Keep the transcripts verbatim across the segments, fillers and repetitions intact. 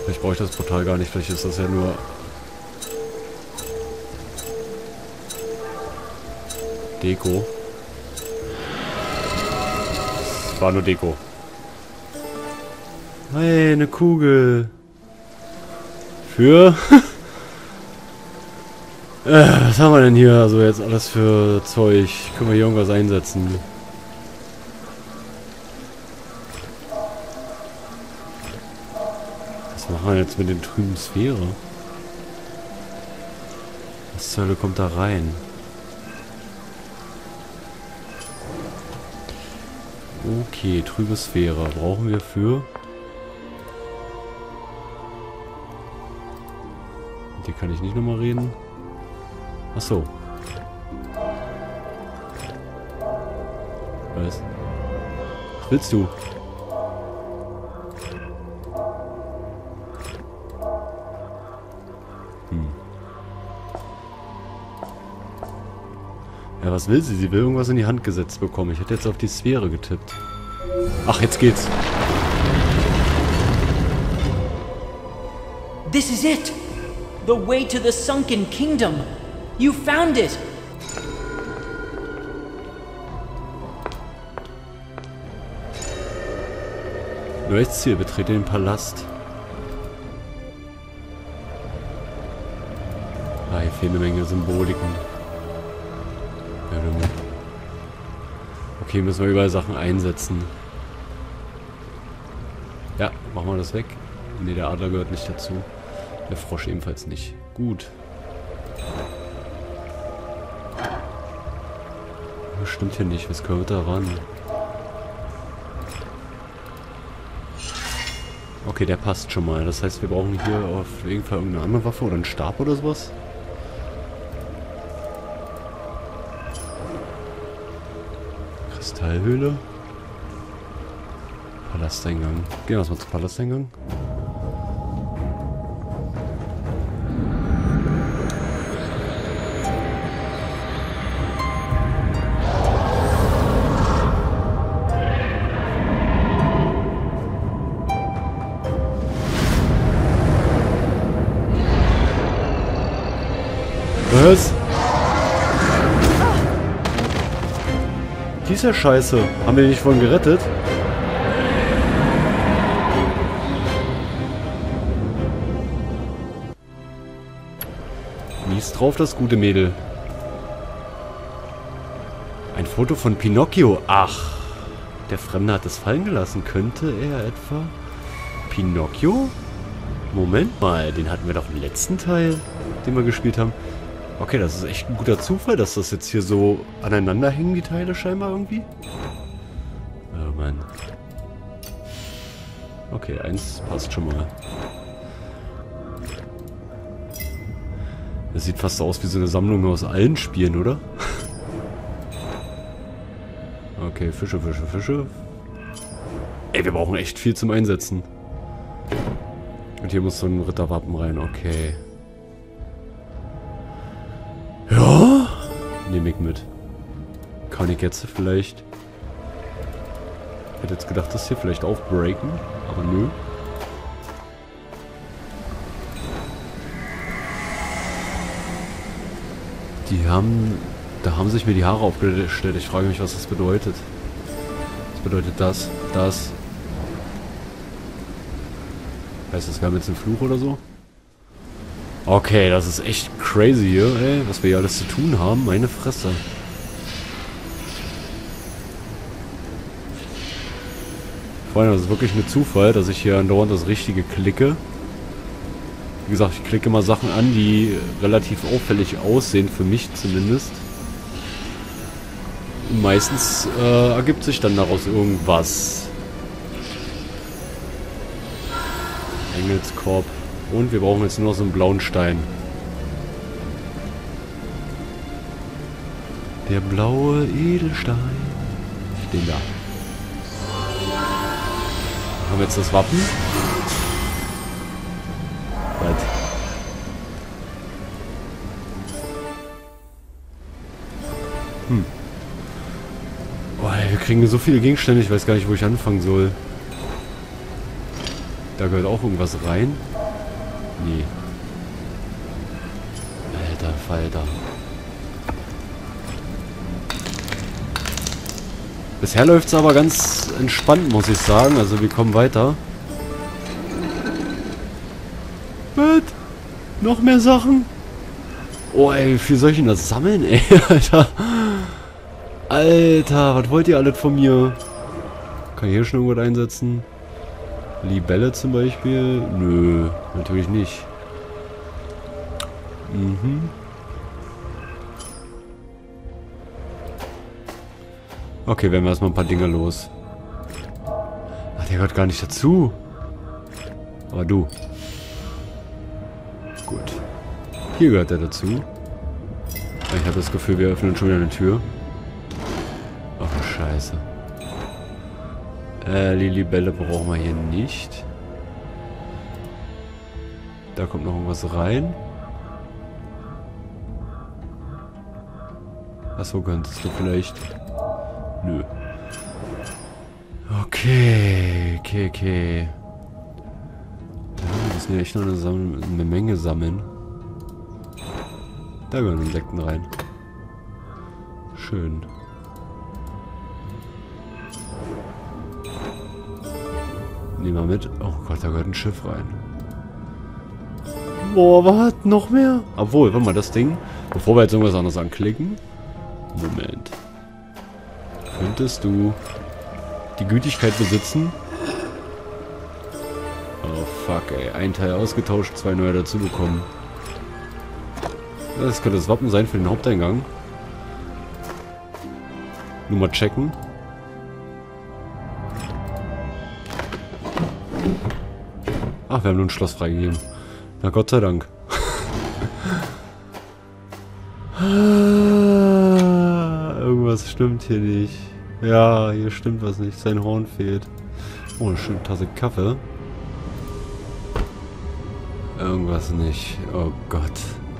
Vielleicht brauche ich das Portal gar nicht, vielleicht ist das ja nur... Deko. Es war nur Deko. Hey, eine Kugel. Für... äh, was haben wir denn hier? Also jetzt alles für Zeug. Können wir hier irgendwas einsetzen? Was machen wir jetzt mit den trüben Sphäre? Was zur Hölle kommt da rein? Okay, trübe Sphäre. Brauchen wir für... Mit dir kann ich nicht nochmal reden. Ach so. Was? Was willst du? Hm. Ja, was will sie? Sie will irgendwas in die Hand gesetzt bekommen. Ich hätte jetzt auf die Sphäre getippt. Ach, jetzt geht's. This is it! The way to the sunken kingdom! You found it! Neues Ziel, betrete den Palast. Ah, hier fehlen eine Menge Symboliken. Okay, müssen wir überall Sachen einsetzen. Ja, machen wir das weg. Ne, der Adler gehört nicht dazu. Der Frosch ebenfalls nicht. Gut. Das stimmt hier nicht. Was gehört da ran? Okay, der passt schon mal. Das heißt, wir brauchen hier auf jeden Fall irgendeine andere Waffe oder einen Stab oder sowas. Kristallhöhle. Palasteingang. Gehen wir erstmal zum Palasteingang. Was? Dieser Scheiße. Haben wir die nicht vorhin gerettet? Mies drauf, das gute Mädel. Ein Foto von Pinocchio. Ach. Der Fremde hat es fallen gelassen. Könnte er etwa... Pinocchio? Moment mal, den hatten wir doch im letzten Teil, den wir gespielt haben. Okay, das ist echt ein guter Zufall, dass das jetzt hier so aneinander hängen, die Teile scheinbar irgendwie. Oh Mann. Okay, eins passt schon mal. Das sieht fast aus wie so eine Sammlung aus allen Spielen, oder? Okay, Fische, Fische, Fische. Ey, wir brauchen echt viel zum Einsetzen. Und hier muss so ein Ritterwappen rein, okay. Ja, nehme ich mit. Kann ich jetzt vielleicht... Ich hätte jetzt gedacht, das hier vielleicht aufbreaken, aber nö. Die haben... Da haben sich mir die Haare aufgestellt. Ich frage mich, was das bedeutet. Was bedeutet das? Das... Heißt das, wir haben jetzt einen Fluch oder so? Okay, das ist echt crazy hier, ey, was wir hier alles zu tun haben. Meine Fresse. Vor allem, das ist wirklich ein Zufall, dass ich hier andauernd das Richtige klicke. Wie gesagt, ich klicke mal Sachen an, die relativ auffällig aussehen, für mich zumindest. Und meistens äh, ergibt sich dann daraus irgendwas. Engelskorb. Und wir brauchen jetzt nur noch so einen blauen Stein. Der blaue Edelstein. Den da. Haben wir jetzt das Wappen? Was? Hm. Boah, wir kriegen so viele Gegenstände, ich weiß gar nicht, wo ich anfangen soll. Da gehört auch irgendwas rein. Nee. Alter Falter. Bisher läuft es aber ganz entspannt, muss ich sagen. Also wir kommen weiter. Was? Noch mehr Sachen? Oh ey, wie viel soll ich denn das sammeln, ey? Alter. Alter, was wollt ihr alles von mir? Kann ich hier schon irgendwas einsetzen? Libelle zum Beispiel? Nö, natürlich nicht. Mhm. Okay, werden wir erstmal ein paar Dinger los. Ach, der gehört gar nicht dazu. Aber du. Gut. Hier gehört er dazu. Ich habe das Gefühl, wir öffnen schon wieder eine Tür. Ach, Scheiße. Äh, Lilibelle brauchen wir hier nicht. Da kommt noch irgendwas rein. Achso, könntest du vielleicht... Nö. Okay, okay, okay. Ja, wir müssen ja echt noch eine, Sammel eine Menge sammeln. Da gehören Insekten rein. Schön. Nehmen wir mit. Oh Gott, da gehört ein Schiff rein. Boah, was? Noch mehr? Obwohl, warte mal, das Ding. Bevor wir jetzt irgendwas anderes anklicken. Moment. Könntest du die Gütigkeit besitzen? Oh fuck, ey. Ein Teil ausgetauscht, zwei neue dazu bekommen. Das könnte das Wappen sein für den Haupteingang. Nur mal checken. Ach, wir haben nur ein Schloss freigegeben. Na Gott sei Dank. Irgendwas stimmt hier nicht. Ja, hier stimmt was nicht. Sein Horn fehlt. Oh, eine schöne Tasse Kaffee. Irgendwas nicht. Oh Gott.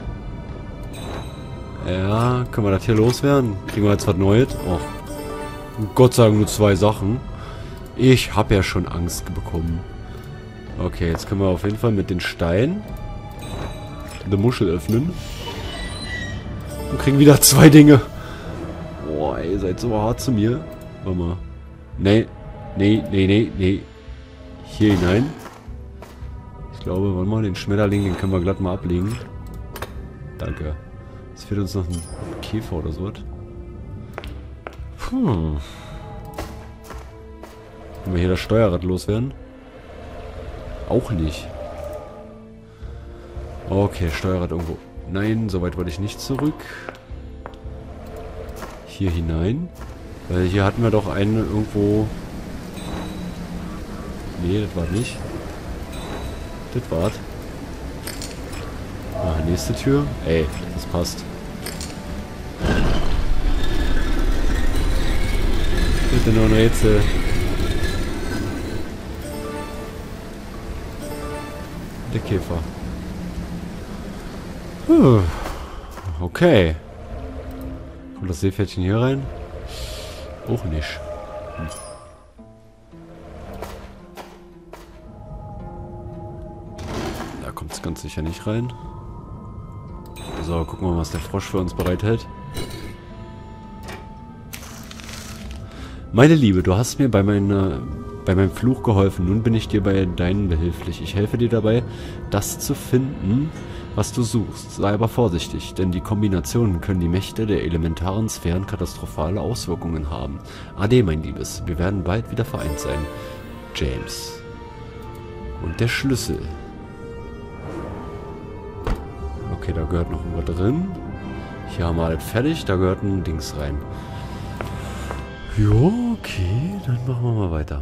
Ja, können wir das hier loswerden? Kriegen wir jetzt was Neues? Oh. Gott sei Dank nur zwei Sachen. Ich habe ja schon Angst bekommen. Okay, jetzt können wir auf jeden Fall mit den Steinen die Muschel öffnen. Und kriegen wieder zwei Dinge. Boah, ihr seid so hart zu mir. Warte mal. Nee, nee, nee, nee, nee. Hier hinein. Ich glaube, warte mal, den Schmetterling, den können wir glatt mal ablegen. Danke. Jetzt fehlt uns noch ein Käfer oder so. Puh. Können wir hier das Steuerrad loswerden? Auch nicht. Okay, Steuerrad irgendwo. Nein, soweit wollte ich nicht zurück. Hier hinein. Weil hier hatten wir doch einen irgendwo... Nee, das war nicht. Das war's. Ah, nächste Tür. Ey, das passt. Bitte noch ein Rätsel. Der Käfer. Puh. Okay. Kommt das Seepferdchen hier rein? Auch nicht. Hm. Da kommt es ganz sicher nicht rein. So, gucken wir mal, was der Frosch für uns bereithält. Meine Liebe, du hast mir bei meiner... bei meinem Fluch geholfen. Nun bin ich dir bei deinen behilflich. Ich helfe dir dabei, das zu finden, was du suchst. Sei aber vorsichtig, denn die Kombinationen können die Mächte der elementaren Sphären katastrophale Auswirkungen haben. Ade, mein Liebes. Wir werden bald wieder vereint sein. James. Und der Schlüssel. Okay, da gehört noch was drin. Hier haben wir alles fertig. Da gehört ein Dings rein. Jo, okay. Dann machen wir mal weiter.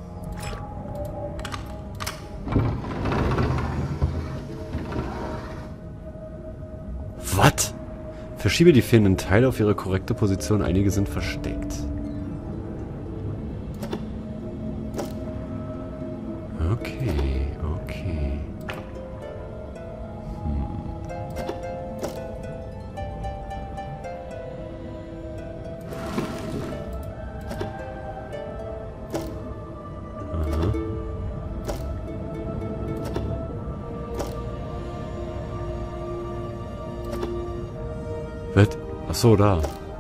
Was? Verschiebe die fehlenden Teile auf ihre korrekte Position. Einige sind versteckt. Okay, okay. Hm. Aha. Achso, da.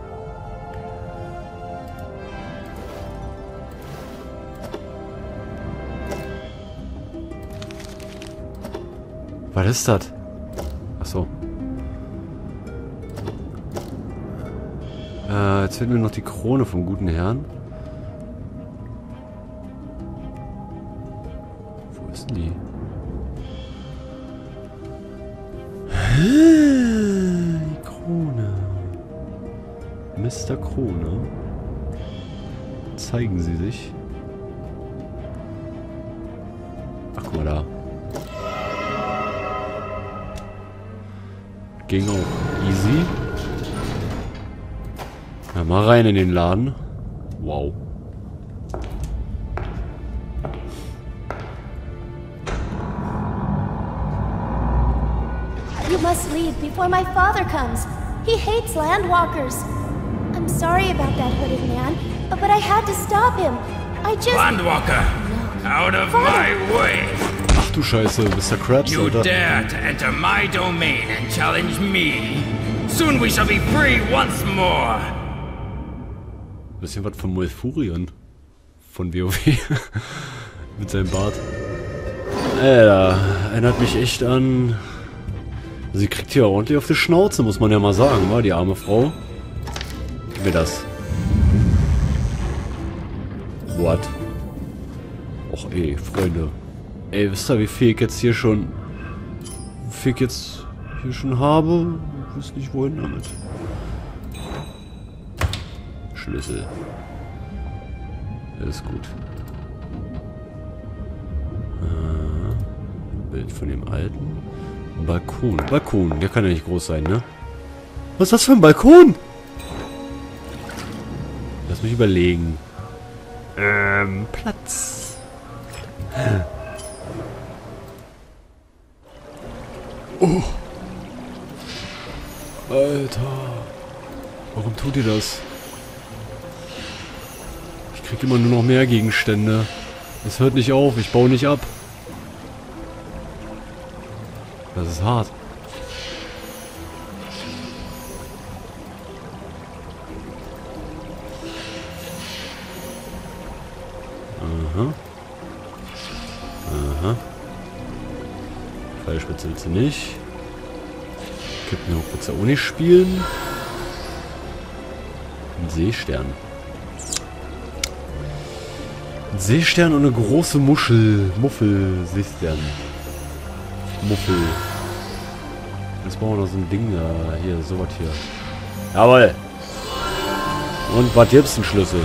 Was ist das? Achso. Äh, jetzt fehlt mir noch die Krone vom guten Herrn. Wo ist denn die? Die Krone. Mister Krone. Zeigen Sie sich. Ach, guck mal da. Ging auch easy. Ja, mal rein in den Laden. Wow. You must leave before my father comes. He hates landwalkers. I'm sorry about that hooded man, but I had to stop him. I just... Landwalker! Out of my way! Ach du Scheiße, Mister Krabs, You Alter. dare to enter my domain and challenge me! Soon we shall be free once more! Bisschen was von Molfurion. Von WoW. Mit seinem Bart. Alter, erinnert mich echt an... Sie kriegt hier ordentlich auf die Schnauze, muss man ja mal sagen, war die arme Frau. Gib mir das. What? Och ey, Freunde. Ey, wisst ihr, wie viel ich jetzt hier schon... Wie viel ich jetzt hier schon habe? Ich weiß nicht, wohin damit. Schlüssel. Ist gut. Äh, Bild von dem alten. Balkon. Balkon, der kann ja nicht groß sein, ne? Was ist das für ein Balkon? Lass mich überlegen. Ähm, Platz. Oh. Alter. Warum tut ihr das? Ich krieg immer nur noch mehr Gegenstände. Es hört nicht auf, ich baue nicht ab. Das ist hart. Aha. Aha. Pfeilspitze willst du nicht. Kippen willst du auch nicht spielen. Ein Seestern. Ein Seestern und eine große Muschel. Muffel. Seestern. Muffel. Jetzt brauchen wir noch so ein Ding da. Hier, sowas hier. Jawohl. Und was gibt's? Ein Schlüssel.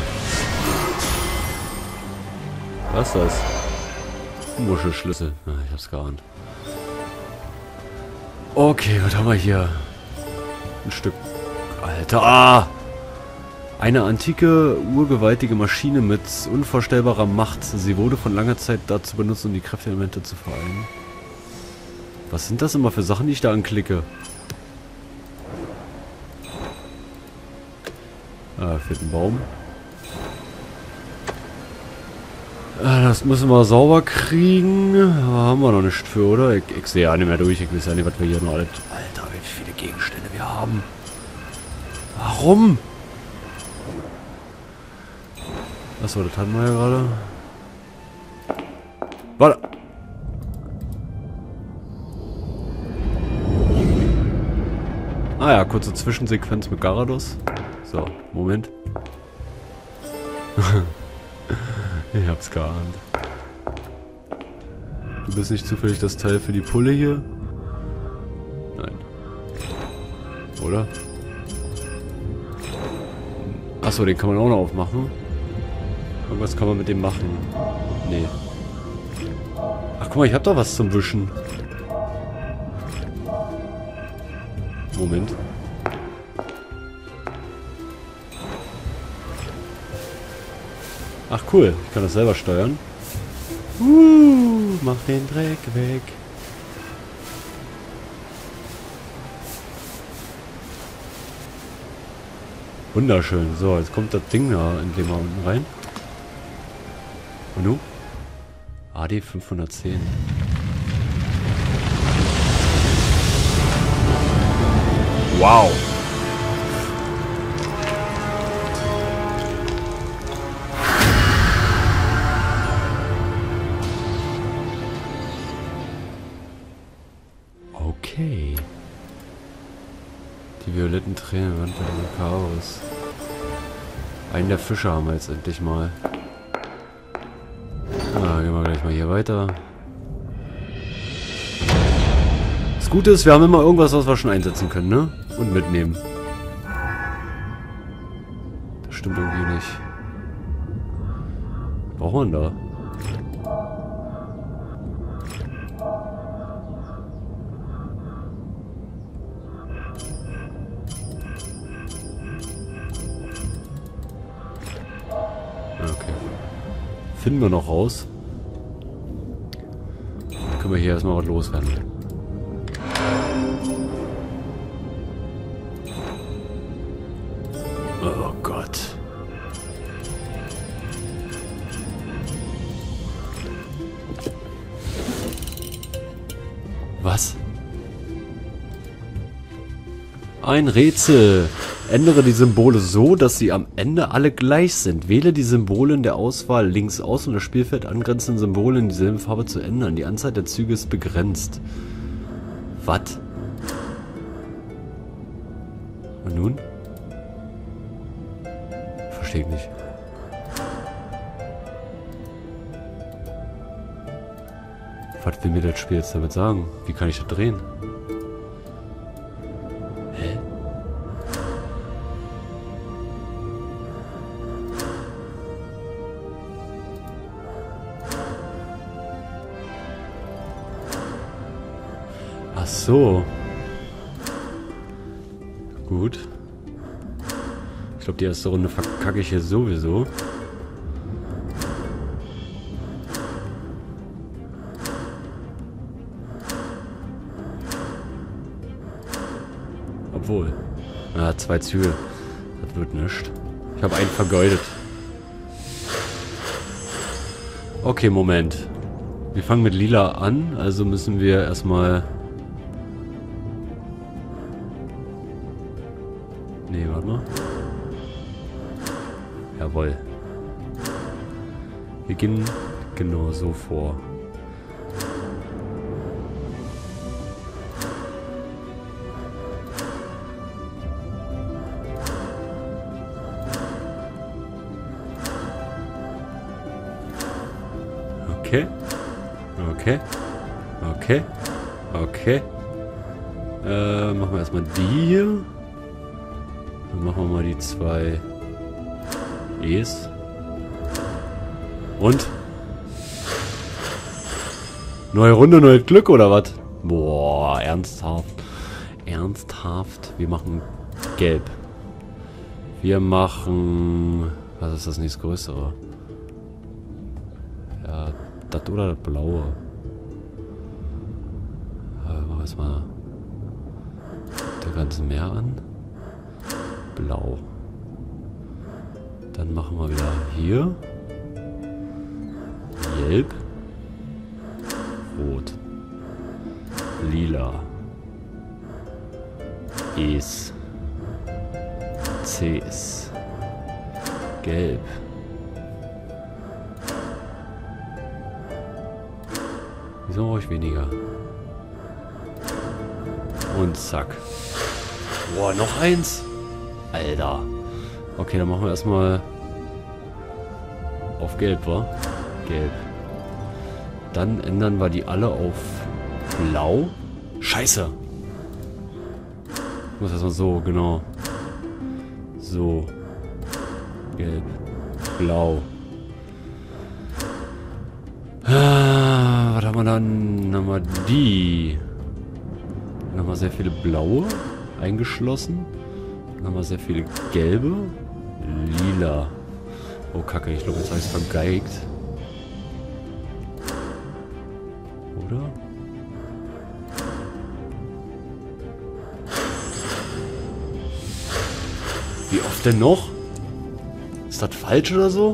Was ist das? Ein Muschelschlüssel. Ah, ich hab's geahnt. Okay, was haben wir hier? Ein Stück. Alter. Ah! Eine antike, urgewaltige Maschine mit unvorstellbarer Macht. Sie wurde von langer Zeit dazu benutzt, um die Kräfteelemente zu vereinen. Was sind das immer für Sachen, die ich da anklicke? Ah, fehlt ein Baum. Ah, das müssen wir sauber kriegen. Aber haben wir noch nicht für, oder? Ich, ich sehe ja nicht mehr durch. Ich weiß ja nicht, was wir hier noch alles... Alter, wie viele Gegenstände wir haben. Warum? Achso, das hatten wir ja gerade. Warte. Ah ja, kurze Zwischensequenz mit Garados. So, Moment. Ich hab's geahnt. Du bist nicht zufällig das Teil für die Pulle hier? Nein. Oder? Achso, den kann man auch noch aufmachen. Irgendwas kann man mit dem machen. Nee. Ach guck mal, ich hab doch was zum Wischen. Moment. Ach cool, ich kann das selber steuern. Uh, mach den Dreck weg. Wunderschön. So, jetzt kommt das Ding da endlich mal unten rein. Und du? A D fünfhundertzehn. Wow. Okay. Die violetten Tränen waren bei dem Chaos. Einen der Fische haben wir jetzt endlich mal. Ah, gehen wir gleich mal hier weiter. Das Gute ist, wir haben immer irgendwas, was wir schon einsetzen können, ne? Und mitnehmen. Das stimmt irgendwie nicht. Was braucht man da? Okay. Finden wir noch raus. Dann können wir hier erstmal was loswerden. Oh Gott. Was? Ein Rätsel. Ändere die Symbole so, dass sie am Ende alle gleich sind. Wähle die Symbole in der Auswahl links aus, um das Spielfeld angrenzende Symbole in dieselbe Farbe zu ändern. Die Anzahl der Züge ist begrenzt. Was? Und nun? Verstehe ich nicht. Was will mir das Spiel jetzt damit sagen? Wie kann ich das drehen? Hä? Ach so. Gut. Ich glaube, die erste Runde verkacke ich hier sowieso. Obwohl. Ah, zwei Züge. Das wird nichts. Ich habe einen vergeudet. Okay, Moment. Wir fangen mit Lila an, also müssen wir erstmal... Nee, warte mal. Jawohl. Wir gehen genau so vor. Okay. Okay. Okay. Okay. Äh, machen wir erstmal die hier. Dann machen wir mal die zwei E's. Und? Neue Runde, neues Glück oder was? Boah, ernsthaft. Ernsthaft. Wir machen gelb. Wir machen... Was ist das nächstgrößere? Ja, das oder das blaue. Äh, machen wir erstmal der ganze Meer an. Blau. Dann machen wir wieder hier. Gelb. Rot. Lila. E's. C's. Gelb. Wieso brauche ich weniger? Und zack. Boah, noch eins. Alter. Okay, dann machen wir erstmal auf Gelb, wa? Gelb. Dann ändern wir die alle auf Blau. Scheiße. Ich muss erstmal so, genau. So. Gelb. Blau. Ah, was haben wir dann? Dann haben wir die. Dann haben wir sehr viele blaue eingeschlossen. Dann haben wir sehr viele gelbe. Lila. Oh Kacke, ich glaube, jetzt habe ich es vergeigt. Oder? Wie oft denn noch? Ist das falsch oder so?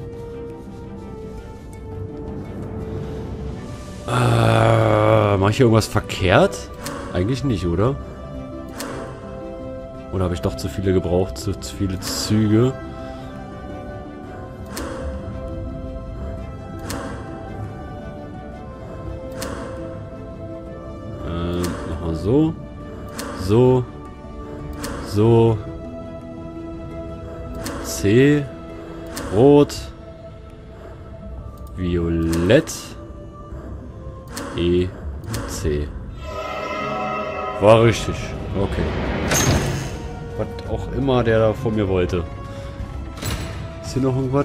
Äh, mache ich hier irgendwas verkehrt? Eigentlich nicht, oder? Oder habe ich doch zu viele gebraucht, zu, zu viele Züge? Ähm, machen wir so. So. So. C. Rot. Violett. E. C. War richtig. Okay. Was auch immer der da vor mir wollte. Ist hier noch irgendwas?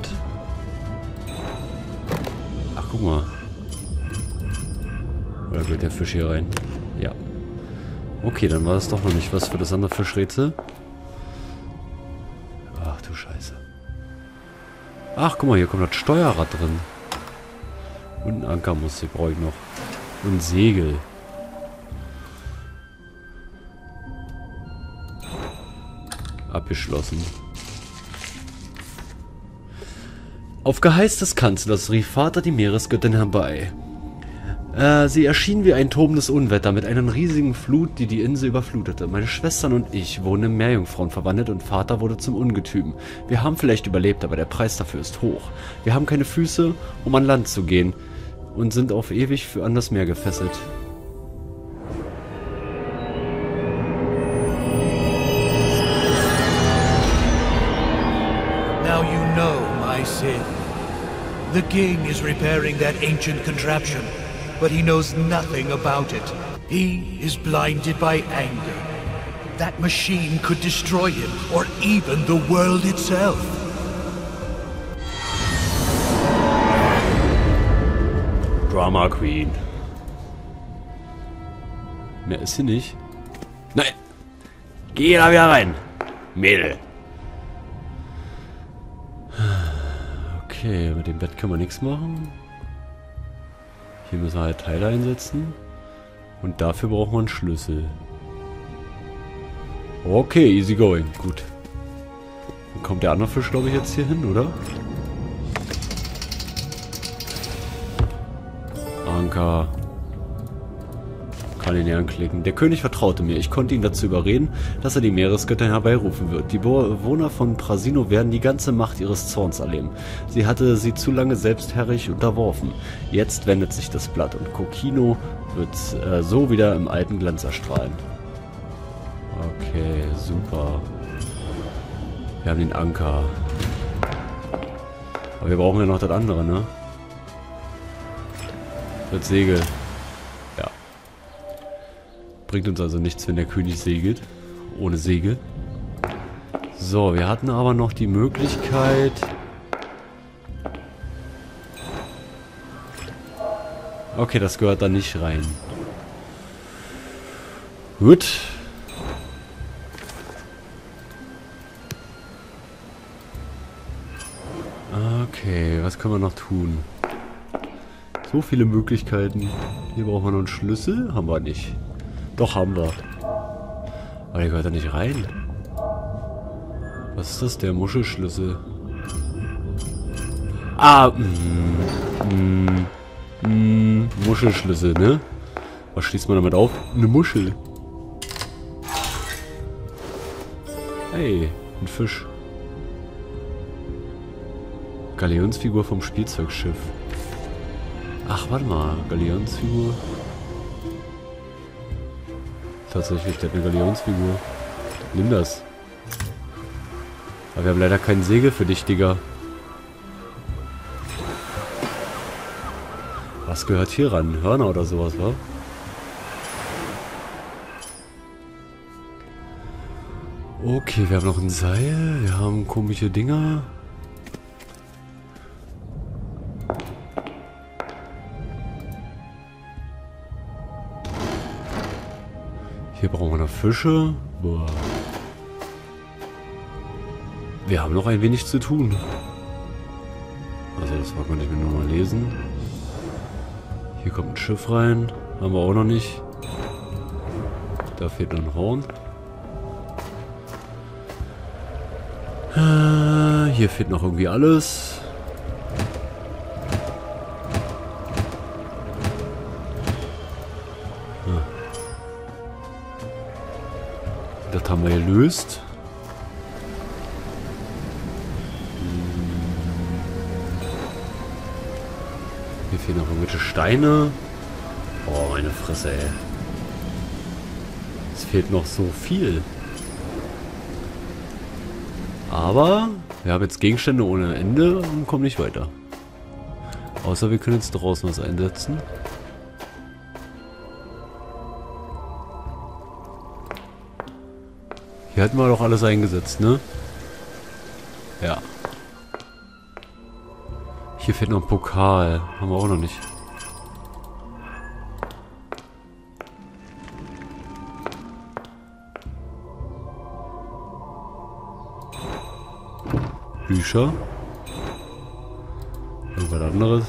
Ach, guck mal. Oder geht der Fisch hier rein? Ja. Okay, dann war das doch noch nicht was für das andere Fischrätsel. Ach du Scheiße. Ach, guck mal, hier kommt das Steuerrad drin. Und ein Anker muss hier brauche ich noch. Und Segel. Abgeschlossen. Auf Geheiß des Kanzlers rief Vater die Meeresgöttin herbei. Äh, sie erschien wie ein tobendes Unwetter mit einer riesigen Flut, die die Insel überflutete. Meine Schwestern und ich wurden in Meerjungfrauen verwandelt und Vater wurde zum Ungetüm. Wir haben vielleicht überlebt, aber der Preis dafür ist hoch. Wir haben keine Füße, um an Land zu gehen und sind auf ewig für an das Meer gefesselt. Now you know my sin. The king is repairing that ancient contraption, but he knows nothing about it. He is blinded by anger. That machine could destroy him, or even the world itself. Drama Queen. Mehr ist sie nicht. Nein! Geh da wieder rein, Mädel. Okay, mit dem Bett können wir nichts machen. Hier müssen wir halt Teile einsetzen. Und dafür brauchen wir einen Schlüssel. Okay, easy going. Gut. Dann kommt der andere Fisch, glaube ich, jetzt hier hin, oder? Anker. Kann ihn anklicken. Der König vertraute mir. Ich konnte ihn dazu überreden, dass er die Meeresgöttin herbeirufen wird. Die Bewohner von Prasino werden die ganze Macht ihres Zorns erleben. Sie hatte sie zu lange selbstherrlich unterworfen. Jetzt wendet sich das Blatt und Kokino wird äh, so wieder im alten Glanz erstrahlen. Okay, super. Wir haben den Anker. Aber wir brauchen ja noch das andere, ne? Das Segel. Ja. Bringt uns also nichts, wenn der König segelt. Ohne Segel. So, wir hatten aber noch die Möglichkeit... Okay, das gehört da nicht rein. Gut. Okay, was können wir noch tun? So viele Möglichkeiten. Hier brauchen wir noch einen Schlüssel. Haben wir nicht. Doch, haben wir. Aber der gehört da nicht rein. Was ist das? Der Muschelschlüssel. Ah, mm, mm, mm, Muschelschlüssel, ne? Was schließt man damit auf? Eine Muschel. Hey, ein Fisch. Galeonsfigur vom Spielzeugschiff. Ach, warte mal. Galeonsfigur. Tatsächlich, der hat eine Galeonsfigur. Nimm das. Aber wir haben leider kein Segel für dich, Digga. Was gehört hier ran? Hörner oder sowas, wa? Okay, wir haben noch ein Seil. Wir haben komische Dinger. Hier brauchen wir noch Fische. Boah. Wir haben noch ein wenig zu tun. Also das konnte ich mir nur mal lesen. Hier kommt ein Schiff rein. Haben wir auch noch nicht. Da fehlt noch ein Horn. Äh, hier fehlt noch irgendwie alles. Ah. Das haben wir gelöst. Hier fehlen noch irgendwelche Steine. Oh, meine Fresse, ey. fehlt noch so viel. Aber wir haben jetzt Gegenstände ohne Ende und kommen nicht weiter. Außer wir können jetzt draußen was einsetzen. Hier hatten wir doch alles eingesetzt, ne? Ja. Hier fehlt noch ein Pokal. Haben wir auch noch nicht. Bücher. Irgendwas anderes.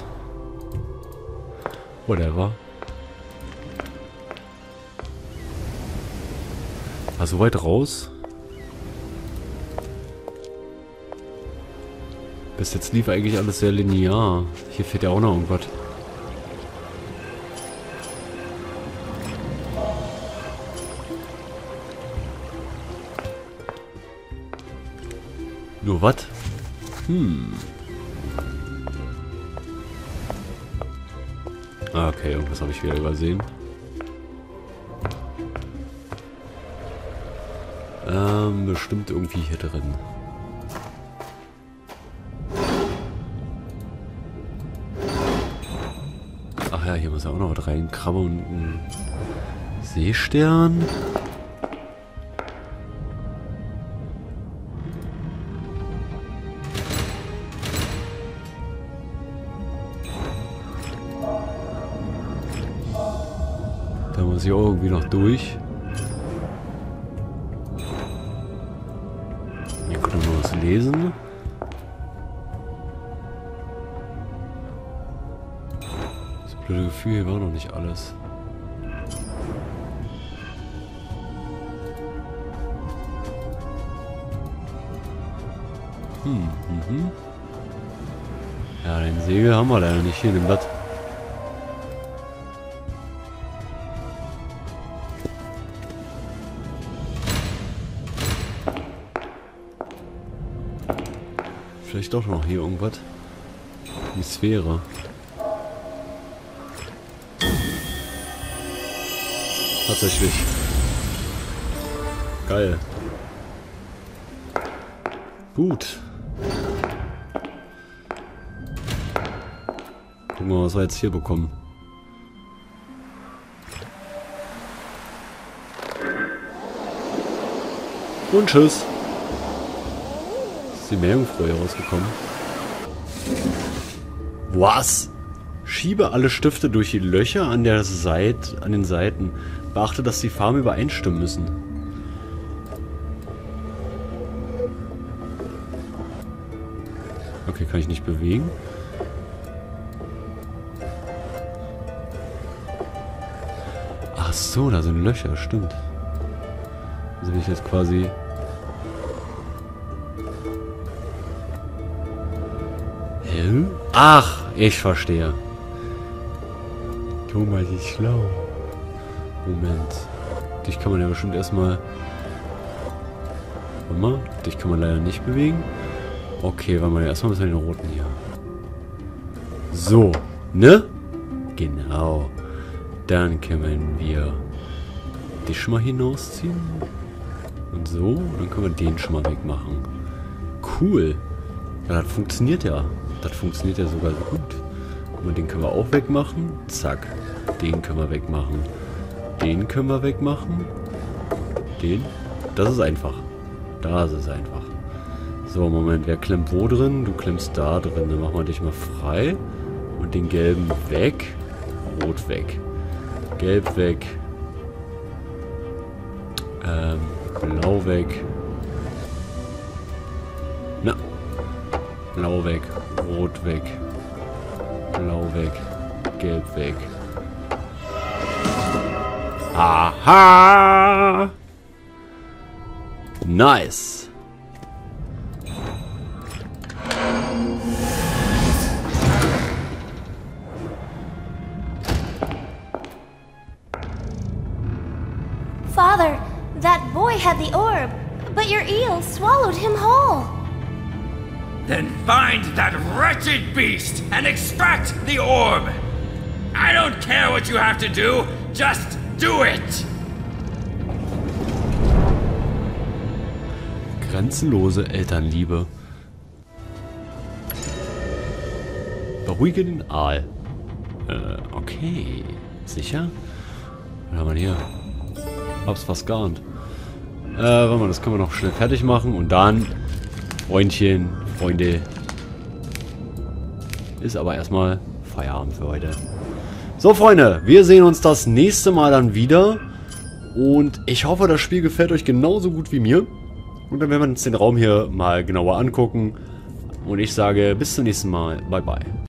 Whatever. Also weit raus. Bis jetzt lief eigentlich alles sehr linear. Hier fehlt ja auch noch irgendwas. Nur was? Hm. Ah, okay, irgendwas habe ich wieder übersehen. Ähm, bestimmt irgendwie hier drin. Ach ja, hier muss ja auch noch was rein. Krabbe und ein Seestern. Da muss ich auch irgendwie noch durch. Hier können wir noch was lesen. Das blöde Gefühl, hier war noch nicht alles. Hm, mhm. Ja, den Segel haben wir leider nicht hier in dem Blatt. Vielleicht doch noch hier irgendwas. Die Sphäre. Tatsächlich. Geil. Gut. Gucken wir mal, was wir jetzt hier bekommen. Und tschüss. Ist die Meerjungfrau hier rausgekommen? Was? Schiebe alle Stifte durch die Löcher an der Seite, an den Seiten. Beachte, dass die Farben übereinstimmen müssen. Okay, kann ich nicht bewegen. Ach so, da sind Löcher, stimmt. Also bin ich jetzt quasi... Hä? Ach, ich verstehe. Thomas ist schlau. Moment. Dich kann man ja bestimmt erstmal... Warte mal, dich kann man leider nicht bewegen. Okay, warte mal, erstmal müssen wir den roten hier. So, ne? Genau. Dann können wir dich schon mal hinausziehen. Und so, dann können wir den schon mal wegmachen. Cool. Ja, das funktioniert ja. Das funktioniert ja sogar so gut. Und den können wir auch wegmachen. Zack. Den können wir wegmachen. Den können wir wegmachen. Den. Das ist einfach. Das ist einfach. So, Moment. Wer klemmt wo drin? Du klemmst da drin. Dann machen wir dich mal frei. Und den gelben weg. Rot weg. Gelb weg. Ähm, blau weg. Na. Blau weg. Rot weg. Blau weg. Gelb weg. Aha! Nice! Father, that boy had the orb, but your eel swallowed him whole. Then find that wretched beast and extract the orb! I don't care what you have to do, just do it! Grenzenlose Elternliebe. Beruhige den Aal. Äh, okay. Sicher? Was haben wir hier? Hab's fast geahnt. Äh, warte mal, das können wir noch schnell fertig machen. Und dann, Freundchen, Freunde, ist aber erstmal Feierabend für heute. So, Freunde, wir sehen uns das nächste Mal dann wieder. Und ich hoffe, das Spiel gefällt euch genauso gut wie mir. Und dann werden wir uns den Raum hier mal genauer angucken. Und ich sage bis zum nächsten Mal. Bye, bye.